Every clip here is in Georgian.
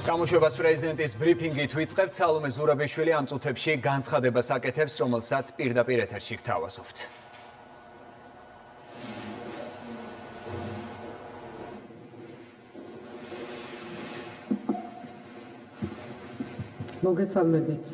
გამოშვებას პრეზიდენტის ბრიფინგით ვიწყებთ. სალომე ზურაბიშვილი ამ წუთებში განცხადებას აკეთებს, რომელსაც პირდაპირ ეთერში გთავაზობთ. მოგესალმებით.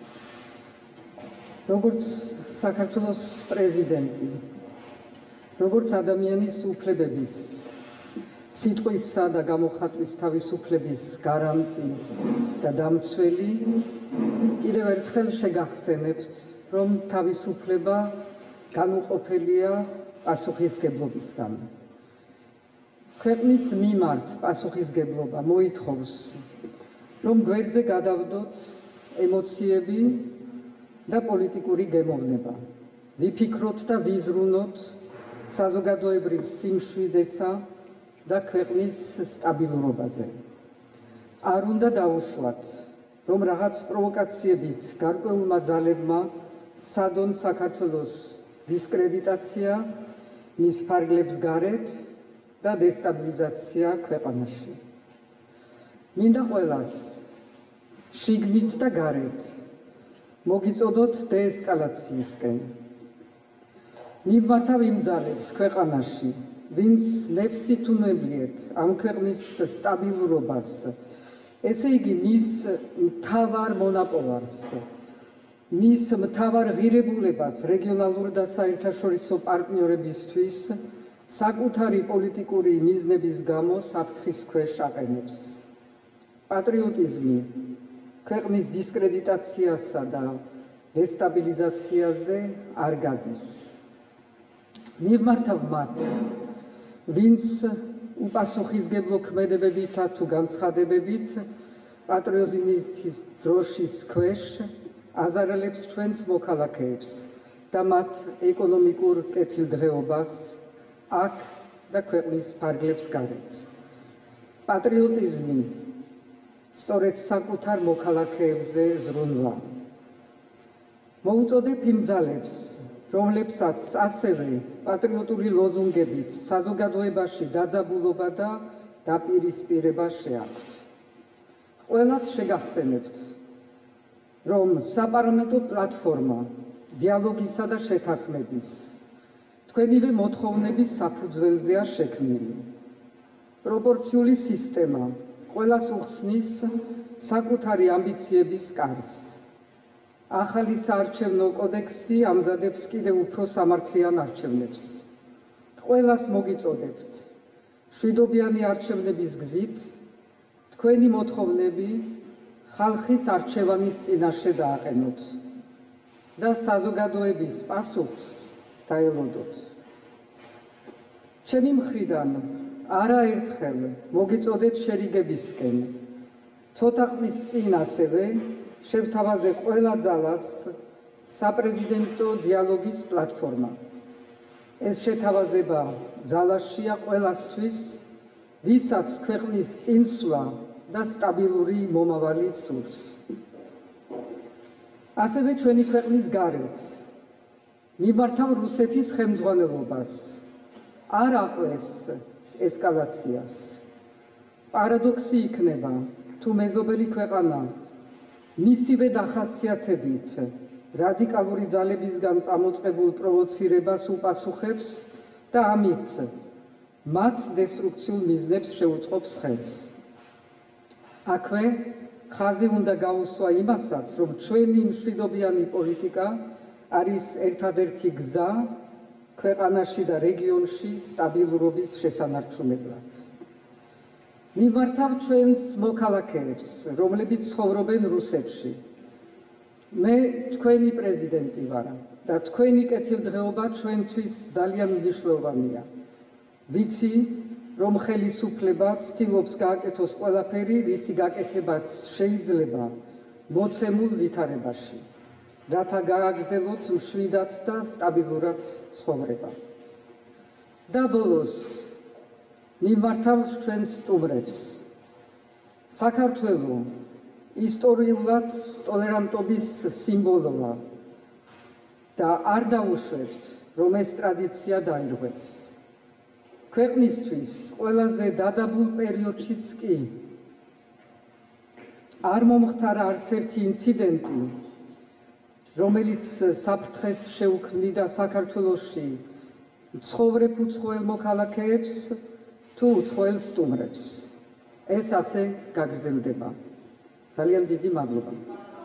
როგორც საქართველოს პრეზიდენტი, როგორც ადამიანის უფლებების, სიტყვისა და გამოხატვის თავისუფლების გარანტი და დამცველი, კიდევ ერთხელ შეგახსენებთ, რომ თავისუფლება განუყოფელია პასუხისგებლობისგან. ქვეყნის მიმართ პასუხისგებლობა მოითხოვს, რომ გვერდზე გადავდოთ ემოციები და პოლიტიკური გემოვნება. ვიფიქროთ და ვიზრუნოთ საზოგადოებრივ სიმშვიდესა და ქვეყნის სტაბილურობაზე. არ უნდა დაუშვათ, რომ რაღაც პროვოკაციებით გარკვეულმა ძალებმა სადონ საქართველოს დისკრედიტაცია, მის ფარგლებს გარეთ და დესტაბილიზაცია ქვეყანაში. მინდა ყველას შიგნით და გარეთ მოგიწოდოთ დეესკალაციისკენ. მივმართავ იმ ძალებს ქვეყანაში, ვინც ნებსით უნებლიეთ ამ ქვეყნის სტაბილურობას, ესე იგი მის მთავარ მონაპოვარს, მის მთავარ ღირებულებას რეგიონალურ და საერთაშორისო პარტნიორებისთვის საკუთარი პოლიტიკური მიზნების გამო საფრთხის ქვეშ აყენებს. პატრიოტიზმი ქვეყნის დისკრედიტაციასა და დესტაბილიზაციაზე არ გადის. მივმართავ მათ, ვინც უპასუხისგებლო ქმედებებითა თუ განცხადებებით პატრიოტიზმის დროშის ქვეშ აზარალებს ჩვენს მოქალაქეებს და მათ ეკონომიკურ კეთილდღეობას აქ და ქვეყნის ფარგლებს გარეთ. პატრიოტიზმი სწორედ საკუთარ მოქალაქეებზე ზრუნვა. მოუწოდებ იმ ძალებს, რომლებსაც ასევე პატრიოტული ლოზუნგებით საზოგადოებაში დაძაბულობა და დაპირისპირება შეაქვთ. ყველას შეგახსენებთ, რომ საპარლამენტო პლატფორმა დიალოგისა და შეთანხმების თქვენივე მოთხოვნების საფუძველზეა შექმნილი. პროპორციული სისტემა ყველას უხსნის საკუთარი ამბიციების კარს. ახალი საარჩევნო კოდექსი ამზადებს კიდევ უფრო სამართლიან არჩევნებს. ყველას მოგიწოდებთ, მშვიდობიანი არჩევნების გზით თქვენი მოთხოვნები ხალხის არჩევანის წინაშე დააყენოთ და საზოგადოების პასუხს დაელოდოთ. ჩემი მხრიდან არაერთხელ მოგიწოდეთ შერიგებისკენ. ცოტა ხნის წინ ასევე შევთავაზე ყველა ძალას საპრეზიდენტო დიალოგის პლატფორმა. ეს შეთავაზება ძალაშია ყველასთვის, ვისაც ქვეყნის წინსვლა და სტაბილური მომავალი სურს. ასევე ჩვენი ქვეყნის გარეთ მიმართავ რუსეთის ხელმძღვანელობას, არ აყვეს ესკალაციას. პარადოქსი იქნება, თუ მეზობელი ქვეყანა მისივე დახასიათებით რადიკალური ძალებისგან წამოწყებულ პროვოცირებას უპასუხებს და ამით მათ დესტრუქციულ მიზნებს შეუწყობს ხელს. აქვე ხაზი უნდა გაუსვა იმასაც, რომ ჩვენი მშვიდობიანი პოლიტიკა არის ერთადერთი გზა ქვეყანაში და რეგიონში სტაბილურობის შესანარჩუნებლად. მივმართავ ჩვენს მოქალაქეებს, რომლებიც ცხოვრობენ რუსეთში. მე თქვენი პრეზიდენტი ვარ და თქვენი კეთილდღეობა ჩვენთვის ძალიან მნიშვნელოვანია. ვიცი, რომ ხელისუფლება ცდილობს გააკეთოს ყველაფერი, რისი გაკეთებაც შეიძლება მოცემულ ვითარებაში, რათა გააგრძელოთ მშვიდად და სტაბილურად ცხოვრება. და ბოლოს მიმართავს ჩვენს სტუმრებს. საქართველო ისტორიულად ტოლერანტობის სიმბოლოა და არ დაუშვებთ, რომ ეს ტრადიცია დაირღვეს. ქვეყნისთვის ყველაზე დაძაბულ პერიოდშიც კი არ მომხდარა არც ერთი ინციდენტი, რომელიც საფრთხეს შეუქმნიდა საქართველოში მცხოვრებ უცხოელ მოქალაქეებს თუ უცხოელ სტუმრებს. ეს ასე გაგრძელდება. ძალიან დიდი მადლობა.